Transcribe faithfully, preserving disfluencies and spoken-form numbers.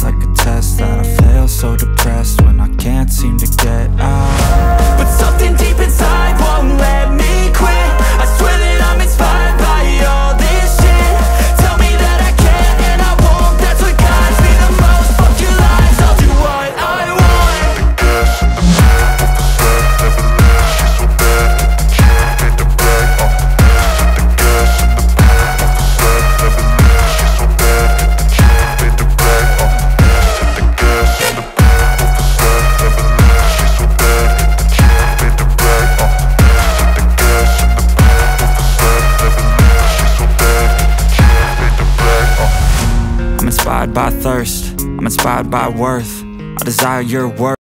like a test that I fail, so depressed when I can't seem to get out. But something deep inside won't let me quit. I swear that I'm inspired by all this shit. Tell me that I can and I won't, that's what guides me the most. Fuck your lies, I'll do what I want. The gas in the back of the set never leaves. She's so bad that the can't pay the brag. Uh, the gas in the back of the set never leaves. She's so bad that the can't pay the brag. Uh, the gas in the back of the set never leaves. She's so bad that the can't pay the brag. Uh, the gas in the back of the set never leaves. She's so bad that the can't pay the brag. Uh. I'm inspired by thirst, I'm inspired by worth. I desire your worth.